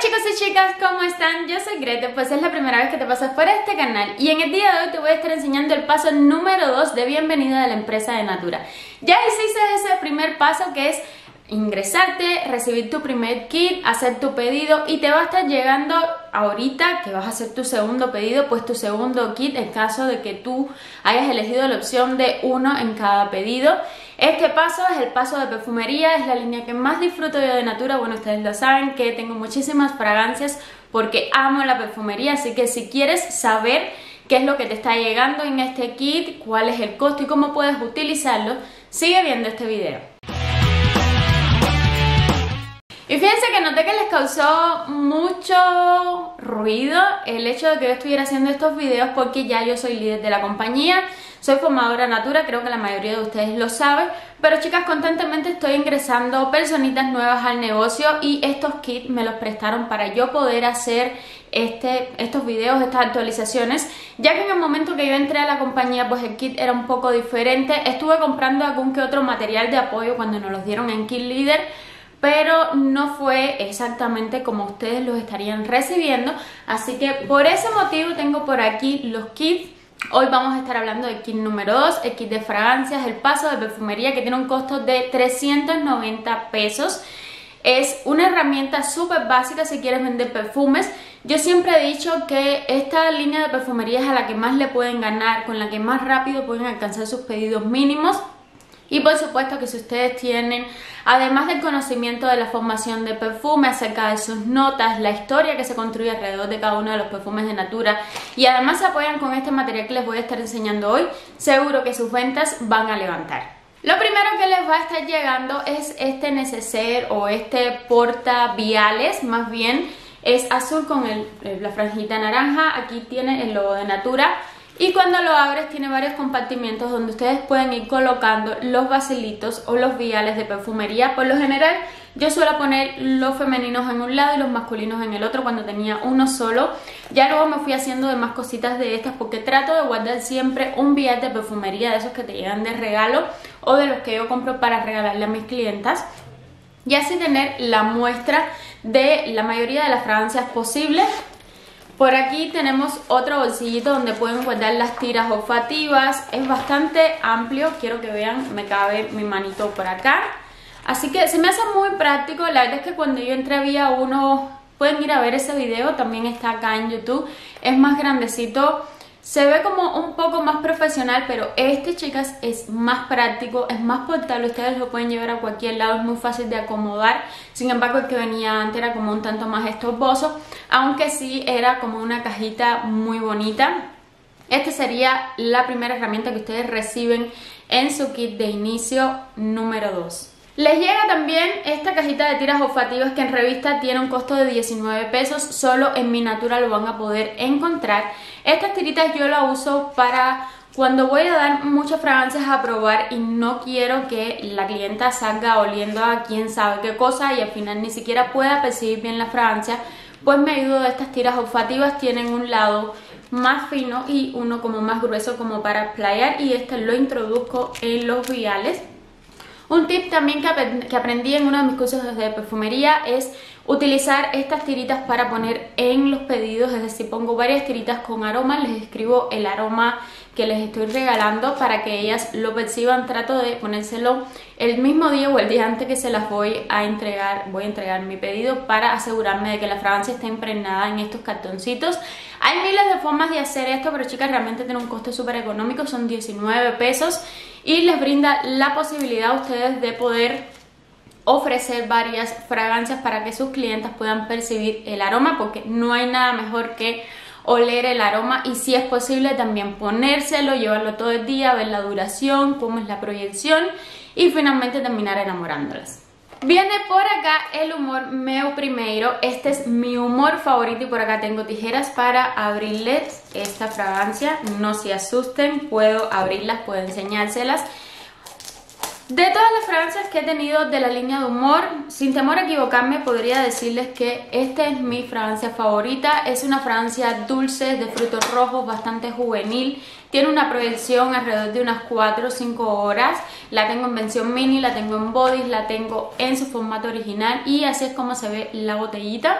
chicos y chicas, ¿cómo están? Yo soy Grete, pues es la primera vez que te pasas por este canal y en el día de hoy te voy a estar enseñando el paso número 2 de bienvenida de la empresa de Natura. Ya hiciste ese primer paso que es ingresarte, recibir tu primer kit, hacer tu pedido y te va a estar llegando ahorita que vas a hacer tu segundo pedido, pues tu segundo kit en caso de que tú hayas elegido la opción de uno en cada pedido. Este paso es el paso de perfumería, es la línea que más disfruto yo de Natura. Bueno, ustedes lo saben que tengo muchísimas fragancias porque amo la perfumería, así que si quieres saber qué es lo que te está llegando en este kit, cuál es el costo y cómo puedes utilizarlo, sigue viendo este video. Y fíjense que noté que les causó mucho ruido el hecho de que yo estuviera haciendo estos videos porque ya yo soy líder de la compañía, soy formadora Natura, creo que la mayoría de ustedes lo saben, pero chicas, constantemente estoy ingresando personitas nuevas al negocio y estos kits me los prestaron para yo poder hacer estos videos, estas actualizaciones, ya que en el momento que yo entré a la compañía pues el kit era un poco diferente. Estuve comprando algún que otro material de apoyo cuando nos los dieron en Kit Leader, pero no fue exactamente como ustedes los estarían recibiendo, así que por ese motivo tengo por aquí los kits. Hoy vamos a estar hablando del kit número 2, el kit de fragancias, el paso de perfumería, que tiene un costo de 390 pesos. Es una herramienta súper básica si quieres vender perfumes. Yo siempre he dicho que esta línea de perfumería es a la que más le pueden ganar, con la que más rápido pueden alcanzar sus pedidos mínimos. Y por supuesto que si ustedes tienen, además del conocimiento de la formación de perfume, acerca de sus notas, la historia que se construye alrededor de cada uno de los perfumes de Natura, y además se apoyan con este material que les voy a estar enseñando hoy, seguro que sus ventas van a levantar. Lo primero que les va a estar llegando es este neceser o este porta viales, más bien es azul con la franjita naranja. Aquí tiene el logo de Natura. Y cuando lo abres tiene varios compartimientos donde ustedes pueden ir colocando los vasilitos o los viales de perfumería. Por lo general yo suelo poner los femeninos en un lado y los masculinos en el otro cuando tenía uno solo. Ya luego me fui haciendo de más cositas de estas porque trato de guardar siempre un vial de perfumería de esos que te llegan de regalo o de los que yo compro para regalarle a mis clientas. Y así tener la muestra de la mayoría de las fragancias posibles. Por aquí tenemos otro bolsillito donde pueden guardar las tiras olfativas. Es bastante amplio, quiero que vean, me cabe mi manito por acá. Así que se me hace muy práctico. La verdad es que cuando yo entré había uno, pueden ir a ver ese video, también está acá en YouTube. Es más grandecito, se ve como un poco más profesional, pero este, chicas, es más práctico, es más portable. Ustedes lo pueden llevar a cualquier lado, es muy fácil de acomodar. Sin embargo, el que venía antes era como un tanto más estorboso, aunque sí era como una cajita muy bonita. Esta sería la primera herramienta que ustedes reciben en su kit de inicio número 2. Les llega también esta cajita de tiras olfativas que en revista tiene un costo de 19 pesos, solo en Mi Natura lo van a poder encontrar. Estas tiritas yo las uso para cuando voy a dar muchas fragancias a probar y no quiero que la clienta salga oliendo a quién sabe qué cosa y al final ni siquiera pueda percibir bien la fragancia, pues me ayudo de estas tiras olfativas. Tienen un lado más fino y uno como más grueso como para explayar, y este lo introduzco en los viales. Un tip también que aprendí en uno de mis cursos de perfumería es utilizar estas tiritas para poner en los pedidos, es decir, pongo varias tiritas con aroma, les escribo el aroma que les estoy regalando para que ellas lo perciban. Trato de ponérselo el mismo día o el día antes que se las voy a entregar mi pedido para asegurarme de que la fragancia esté impregnada en estos cartoncitos. Hay miles de formas de hacer esto, pero chicas, realmente tiene un costo súper económico, son 19 pesos y les brinda la posibilidad a ustedes de poder ofrecer varias fragancias para que sus clientes puedan percibir el aroma, porque no hay nada mejor que oler el aroma y, si es posible, también ponérselo, llevarlo todo el día, ver la duración, cómo es la proyección y finalmente terminar enamorándolas. Viene por acá el humor meu primeiro. Este es mi humor favorito y por acá tengo tijeras para abrirles esta fragancia. No se asusten, puedo abrirlas, puedo enseñárselas. De todas las fragancias que he tenido de la línea de humor, sin temor a equivocarme, podría decirles que esta es mi fragancia favorita. Es una fragancia dulce, de frutos rojos, bastante juvenil. Tiene una proyección alrededor de unas 4 o 5 horas. La tengo en versión mini, la tengo en bodies, la tengo en su formato original y así es como se ve la botellita.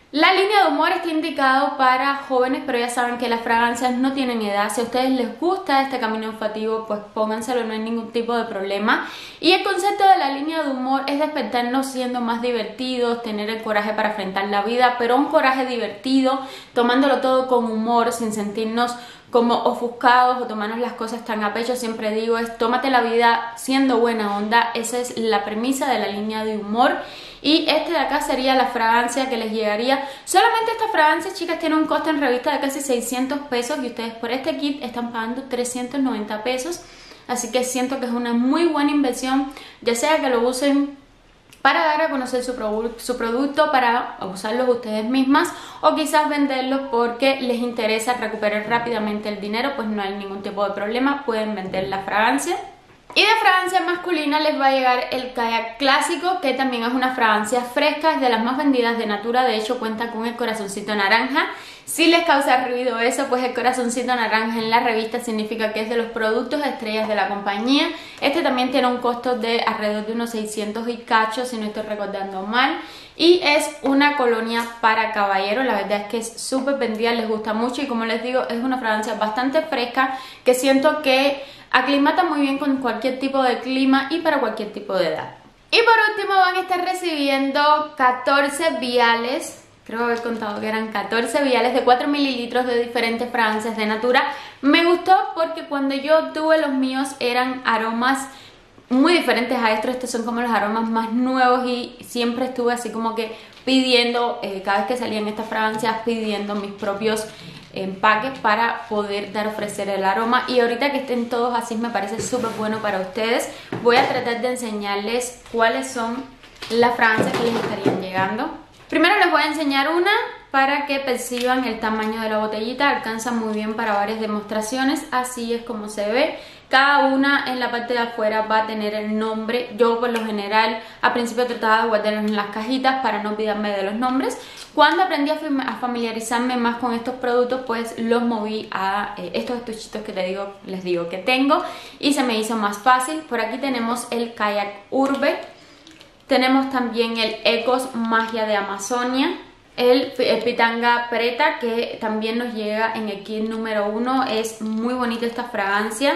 La línea de humor está indicado para jóvenes, pero ya saben que las fragancias no tienen edad. Si a ustedes les gusta este camino olfativo, pues pónganselo, no hay ningún tipo de problema. Y el concepto de la línea de humor es despertarnos siendo más divertidos, tener el coraje para enfrentar la vida, pero un coraje divertido, tomándolo todo con humor, sin sentirnos como ofuscados o tomarnos las cosas tan a pecho. Siempre digo, es tómate la vida siendo buena onda. Esa es la premisa de la línea de humor. Y este de acá sería la fragancia que les llegaría. Solamente esta fragancia, chicas, tiene un costo en revista de casi 600 pesos y ustedes por este kit están pagando 390 pesos. Así que siento que es una muy buena inversión, ya sea que lo usen para dar a conocer su producto, para usarlos ustedes mismas o quizás venderlos porque les interesa recuperar rápidamente el dinero, pues no hay ningún tipo de problema, pueden vender la fragancia. Y de fragancia masculina les va a llegar el Kayak Clásico, que también es una fragancia fresca, es de las más vendidas de Natura, de hecho cuenta con el corazoncito naranja. Si les causa ruido eso, pues el corazoncito naranja en la revista significa que es de los productos estrellas de la compañía. Este también tiene un costo de alrededor de unos 600 y cacho, si no estoy recordando mal. Y es una colonia para caballeros, la verdad es que es súper vendida, les gusta mucho y como les digo, es una fragancia bastante fresca que siento que aclimata muy bien con cualquier tipo de clima y para cualquier tipo de edad. Y por último van a estar recibiendo 14 viales, creo haber contado que eran 14 viales de 4 mililitros de diferentes fragancias de Natura. Me gustó porque cuando yo tuve los míos eran aromas muy diferentes a estos son como los aromas más nuevos y siempre estuve así como que pidiendo, cada vez que salían estas fragancias, pidiendo mis propios empaques para poder ofrecer el aroma. Y ahorita que estén todos así me parece súper bueno para ustedes. Voy a tratar de enseñarles cuáles son las fragancias que les estarían llegando. Primero les voy a enseñar una para que perciban el tamaño de la botellita. Alcanza muy bien para varias demostraciones, así es como se ve. Cada una en la parte de afuera va a tener el nombre. Yo por lo general al principio trataba de guardarlos en las cajitas para no olvidarme de los nombres. Cuando aprendí a familiarizarme más con estos productos, pues los moví a estos estuchitos que les digo que tengo y se me hizo más fácil. Por aquí tenemos el Kayak Urbe, tenemos también el Ecos Magia de Amazonia, el Pitanga Preta, que también nos llega en el kit número 1, es muy bonita esta fragancia.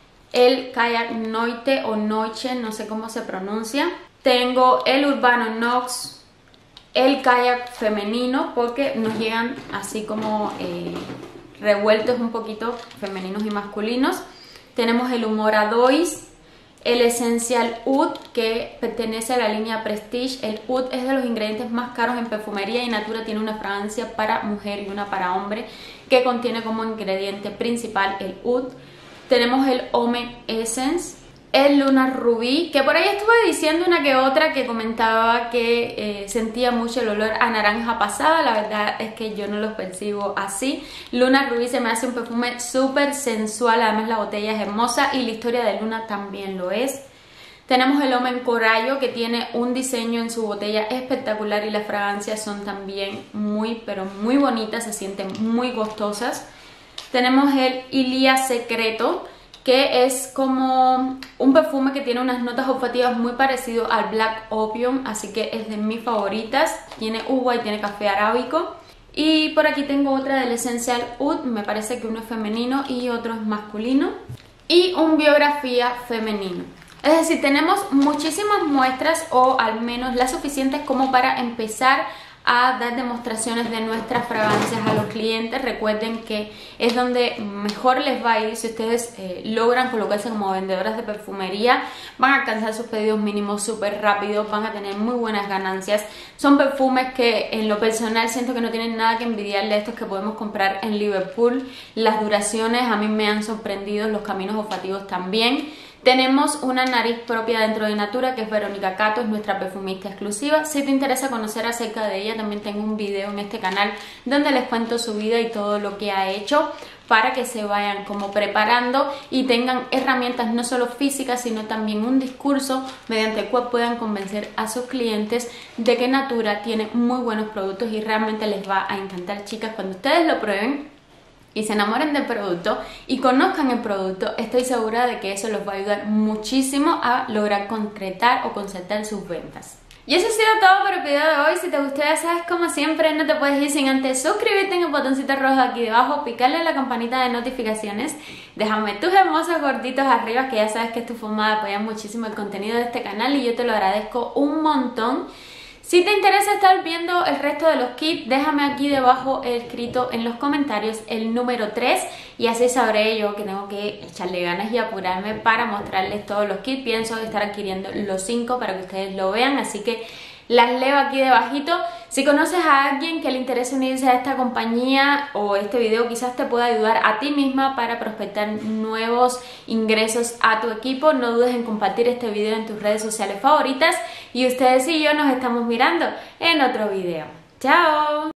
El Kayak Noite o Noche, no sé cómo se pronuncia. Tengo el Urbano Nox, el Kayak femenino, porque nos llegan así como revueltos un poquito femeninos y masculinos. Tenemos el Humor Adois, el Essential Oud, que pertenece a la línea Prestige. El Oud es de los ingredientes más caros en perfumería y Natura tiene una fragancia para mujer y una para hombre que contiene como ingrediente principal el Oud. Tenemos el Omen Essence, el Lunar Rubí, que por ahí estuve diciendo una que otra que comentaba que sentía mucho el olor a naranja pasada. La verdad es que yo no los percibo así. Lunar Rubí se me hace un perfume súper sensual, además la botella es hermosa y la historia de Luna también lo es. Tenemos el Omen Corallo, que tiene un diseño en su botella espectacular y las fragancias son también muy pero muy bonitas, se sienten muy gustosas. Tenemos el Ilia Secreto, que es como un perfume que tiene unas notas olfativas muy parecido al Black Opium, así que es de mis favoritas. Tiene uva y tiene café arábico. Y por aquí tengo otra del Essential Oud, me parece que uno es femenino y otro es masculino. Y un Biografía femenino. Es decir, tenemos muchísimas muestras o al menos las suficientes como para empezar a dar demostraciones de nuestras fragancias a los clientes. Recuerden que es donde mejor les va a ir. Si ustedes logran colocarse como vendedoras de perfumería, van a alcanzar sus pedidos mínimos súper rápido, van a tener muy buenas ganancias. Son perfumes que en lo personal siento que no tienen nada que envidiarle a estos que podemos comprar en Liverpool. Las duraciones a mí me han sorprendido, los caminos olfativos también. Tenemos una nariz propia dentro de Natura, que es Verónica Cato, es nuestra perfumista exclusiva. Si te interesa conocer acerca de ella, también tengo un video en este canal donde les cuento su vida y todo lo que ha hecho, para que se vayan como preparando y tengan herramientas no solo físicas, sino también un discurso mediante el cual puedan convencer a sus clientes de que Natura tiene muy buenos productos y realmente les va a encantar. Chicas, cuando ustedes lo prueben y se enamoren del producto y conozcan el producto, estoy segura de que eso los va a ayudar muchísimo a lograr concretar o concertar sus ventas. Y eso ha sido todo por el video de hoy. Si te gustó, ya sabes, como siempre, no te puedes ir sin antes suscribirte en el botoncito rojo aquí debajo, picarle a la campanita de notificaciones, déjame tus hermosos gorditos arriba, que ya sabes que es tu forma de apoyar muchísimo el contenido de este canal y yo te lo agradezco un montón. Si te interesa estar viendo el resto de los kits, déjame aquí debajo escrito en los comentarios el número 3 y así sabré yo que tengo que echarle ganas y apurarme para mostrarles todos los kits. Pienso estar adquiriendo los 5 para que ustedes lo vean, así que las leo aquí debajito. Si conoces a alguien que le interese unirse a esta compañía o este video quizás te pueda ayudar a ti misma para prospectar nuevos ingresos a tu equipo, no dudes en compartir este video en tus redes sociales favoritas y ustedes y yo nos estamos mirando en otro video. ¡Chao!